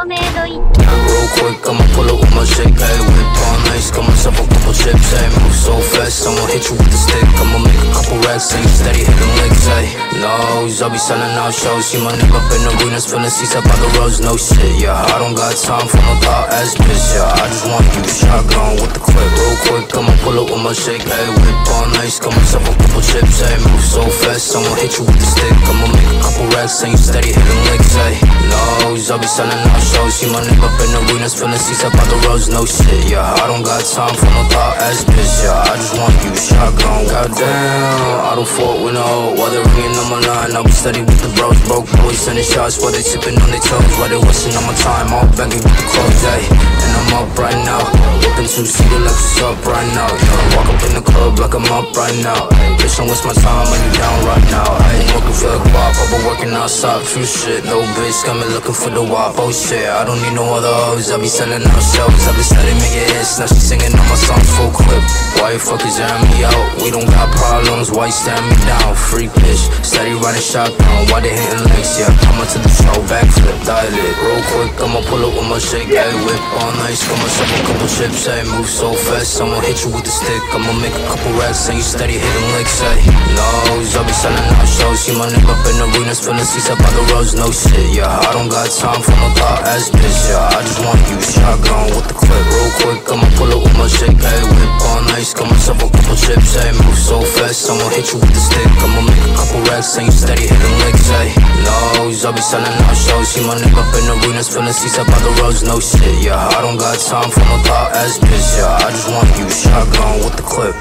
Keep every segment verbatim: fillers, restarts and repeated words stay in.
Real quick, I'ma pull up with my shake, ayy. Whip on nice, got myself a couple chips, ayy. Move so fast, I'ma hit you with the stick. I'ma make a couple racks, ayy. Steady hitting licks, ayy. Nose, I'll be selling out shows. See my nigga up in the arenas, feeling seats up by the roads, no shit, yeah. I don't got time for no thought ass bitch, yeah. I just want you shotgun with the clip. Real quick, I'ma pull up with my shake, ayy. Whip on nice, got myself a couple chips, ayy. Move so fast, I'ma hit you with the stick. I'ma make a couple racks, ayy. Steady hitting licks, ayy. Nose, I'll be selling out shows. See my nigga up in the arenas, feeling seats up by the roads, no shit, yeah. I don't got time for no thought ass bitch, yeah. I just want you shotgun. Goddamn, I don't fault with no. While they're ringing on my line, I'll be steady with the bros. Broke boys sending shots while they sipping on their toes. While they wasting on my time, all baggy with the clothes, ayy. And I'm up right now, whipping two-seater like what's up right now, yeah. Walk up in the club like I'm up right now, ayy. Bitch, don't waste my time when you down right now, ayy. Working for the guap, I've been working outside, true shit. No bitch got me looking for the wop, oh shit. I don't need no other hoes, I be selling out shows. I be steady making hits, now she singing all my songs full clip. Why you fuckers airing me out? We don't got problems, why you staring me down? Free bitch, steady riding shotgun, why they hitting licks, yeah. Coming to the show, backflip, dial it. Real quick, I'ma pull up with my shake, ayy. Whip on nice, got myself a couple chips, ayy. Move so fast, I'ma hit you with the stick. I'ma make a couple racks, and you steady hitting licks, ayy. Nose, I'll be selling out shows. See my nigga up in the arenas, feeling seats up by the roads, no shit, yeah. I don't got time for no thought ass bitch, yeah. I just want you shotgun with the clip. Real quick, I'ma pull up with my shake, ayy. Whip on nice, got myself a couple chips, ayy. Move so fast, I'ma hit you with the stick. I'ma make a couple racks, and you steady hitting licks, ayy. Nose, I'll be selling out shows. See my nigga up in the arenas, feeling seats up by the roads, no shit, yeah. I don't got time for no thought ass bitch, yeah. I just want you shotgun with the clip.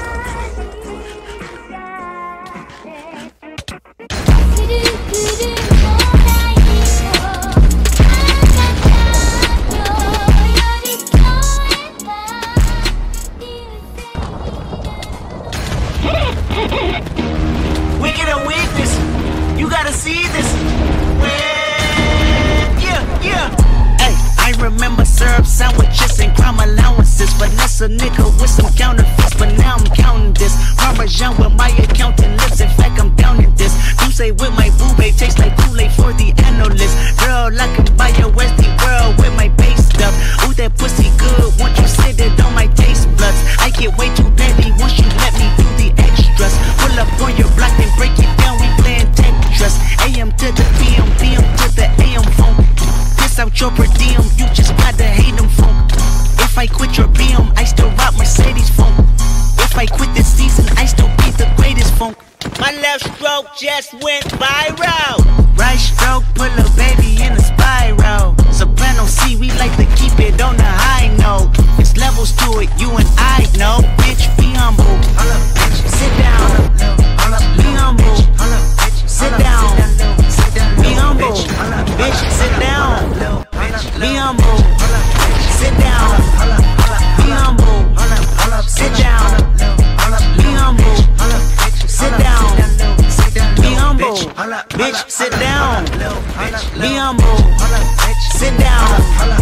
We get a witness. You gotta see this. Yeah, yeah. Hey, I remember syrup sandwiches and crime allowances. Vanessa nigga with some counterfeits, but now I'm counting this. Parmesan with my accountant lips. In fact, I'm down in this. You say with my boo babe tastes like Kool-Aid for the analyst. Girl, I can buy your Westie world with my base stuff. Ooh, that pussy good. Once you sit it on my taste buds, I get way too petty once you let me do the extras. Pull up on your block and break it down. We playing Tetris. A M to the P M, P M to the A M phone. Piss out your per diem, you just gotta hate them phone. If I quit your B M, I still rock Mercedes phone. If I quit this season, I still be the greatest phone. My left stroke just went viral. Right stroke, pull a baby in a spiral. Soprano C, we like to keep it on the high note. It's levels to it, you and I know. Bitch, be humble. Sit down. Be humble. Sit down. Be humble. Bitch, sit down. Be humble. Sit down. Be humble. Sit down. Be humble. Sit down. Be humble. Bitch, sit down. Be humble. Sit down.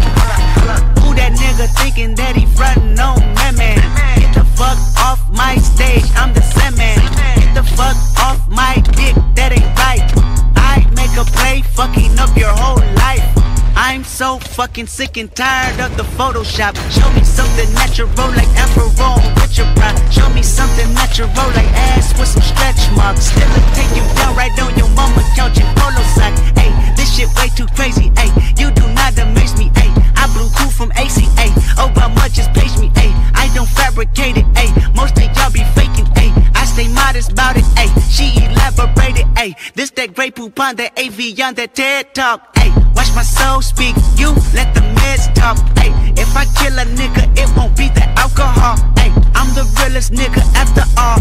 Who that nigga thinking that he frontin' on me, man? Get the fuck off my stage, I'm the Sandman. Get the fuck off my dick, that ain't right. I make a play, fucking up your whole life. I'm so fucking sick and tired of the Photoshop. Show me something natural like Afro with your pride. Show me something natural like ass with some stretch marks. Still a take you down right on your mama couch in polo sock. Ayy, this shit way too crazy, ayy. You do not amaze me, ayy. I blew cool from A C A. Obama just page me, ayy. I don't fabricate it, ayy. Most of y'all be faking, ayy. I stay modest about it, ayy. She elaborated, ayy. This that Grey Poupon, that A V on that TED Talk, ayy. Watch my soul speak, you let the meds talk, ayy. If I kill a nigga, it won't be the alcohol, ayy. I'm the realest nigga after all.